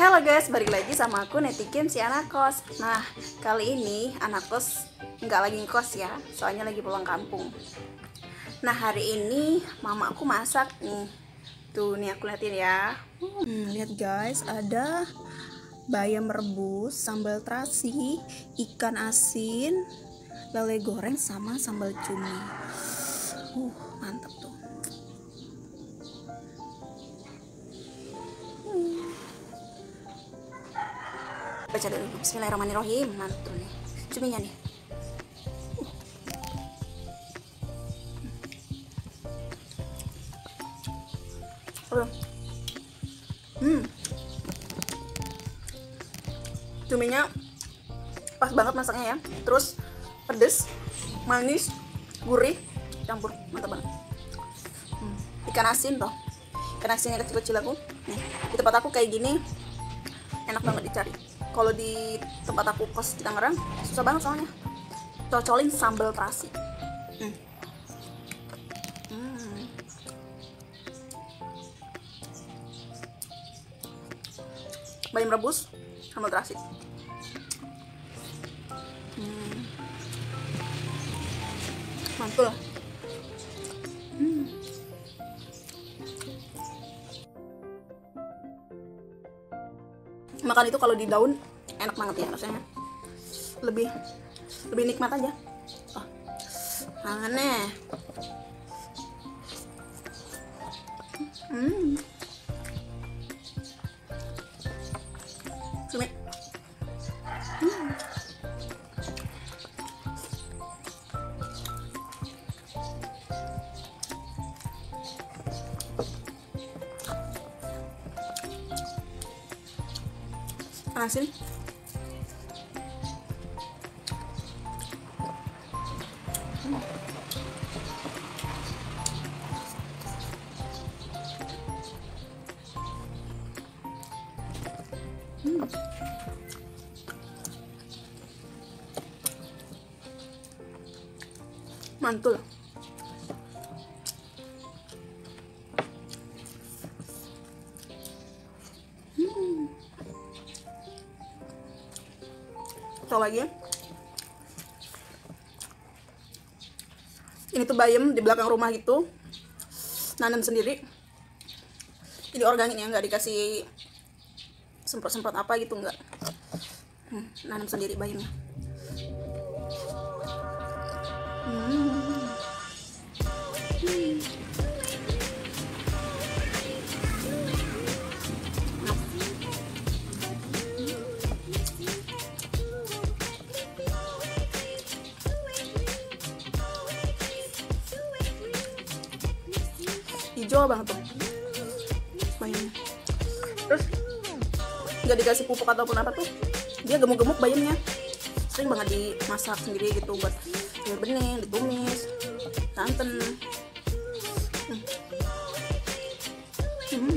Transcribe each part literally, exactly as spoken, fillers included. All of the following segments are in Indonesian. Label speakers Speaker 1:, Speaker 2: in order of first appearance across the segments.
Speaker 1: Halo guys, balik lagi sama aku Neti Kim si anak kos. Nah, kali ini anak kos nggak lagi ngekos ya, soalnya lagi pulang kampung. Nah, hari ini mama aku masak nih. Tuh, nih aku liatin ya. Hmm, lihat guys, ada bayam rebus, sambal terasi, ikan asin, lele goreng sama sambal cumi. Uh, mantap tuh. Baca dulu, bismillahirrahmanirrahim. Mantul nih cuminya nih. uh. hmm cuminya pas banget masaknya ya, terus pedes, manis, gurih, campur, mantap banget. hmm. Ikan asin tuh, ikan asinnya kecil-kecil aku nih. Di tempat aku kayak gini enak banget dicari. Kalau di tempat aku kos di Tangerang susah banget soalnya. Cocolin sambal terasi. Hmm. Hmm. Bayam rebus, sambal terasi. Hmm. Mantul. Hmm. Makan itu kalau di daun enak banget ya rasanya, lebih lebih nikmat aja. Oh, aneh. Hmm. Cumi. Hmm. Asin. Hmm. Hmm. Mantul. Hmm. Coba lagi. Ini tuh bayam di belakang rumah gitu, nanam sendiri. Ini organik ya, nggak dikasih semprot-semprot apa gitu, nggak. Hmm, nanam sendiri bayamnya. Hmm. Hmm. Hijau banget tuh bayamnya. Terus nggak dikasih pupuk ataupun apa tuh, dia gemuk-gemuk bayamnya. Sering banget dimasak sendiri gitu, buat sayur bening, ditumis, santan. hmm. Hmm.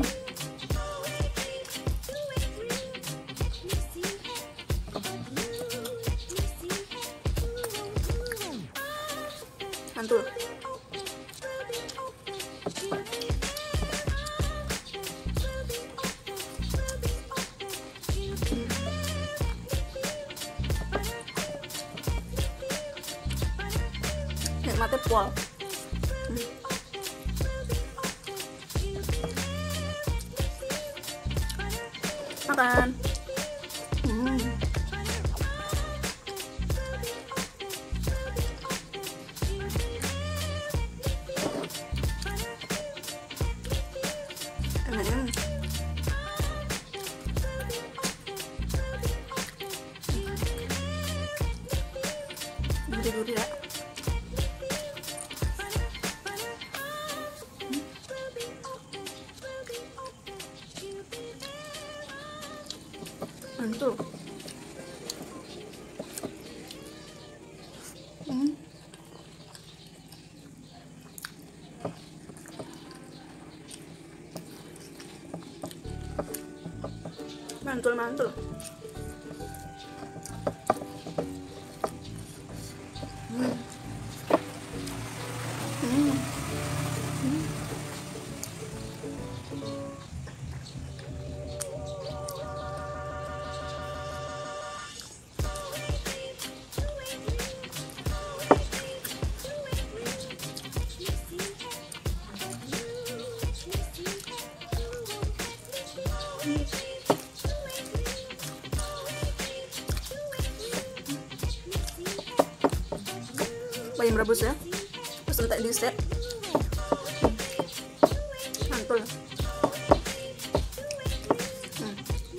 Speaker 1: Mantul. Nikmatnya pol. Hmm. Makan. Hmm. Hmm. Gurih-gurih ya. Mantul. Hmm. Mantul, mantul. Hmm. Hmm. Hmm. lagi merebus ya, terus entek dhisik mantul. hmm.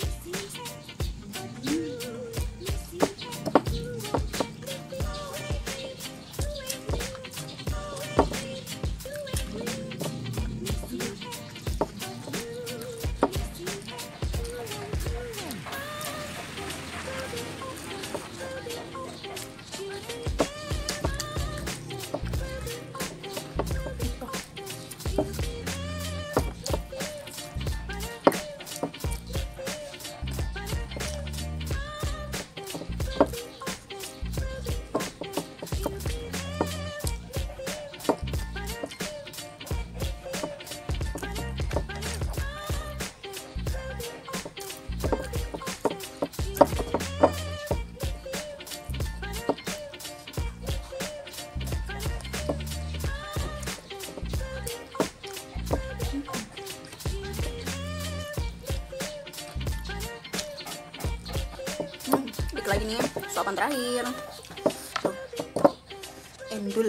Speaker 1: Dikit lagi nih suapan terakhir tuh, endul.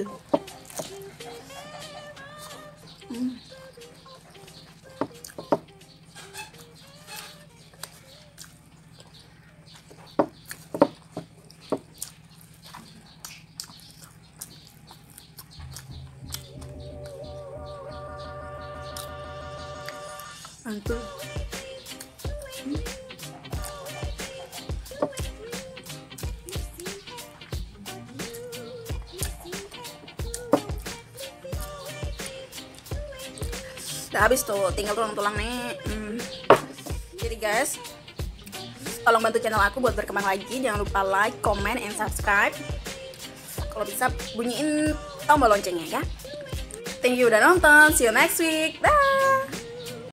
Speaker 1: hmm. Mantul. hmm. Udah habis tuh, tinggal tulang-tulang nih. hmm. Jadi guys, tolong bantu channel aku buat berkembang lagi. Jangan lupa like, comment, and subscribe. Kalau bisa bunyiin tombol loncengnya ya. Thank you udah nonton, see you next week, bye.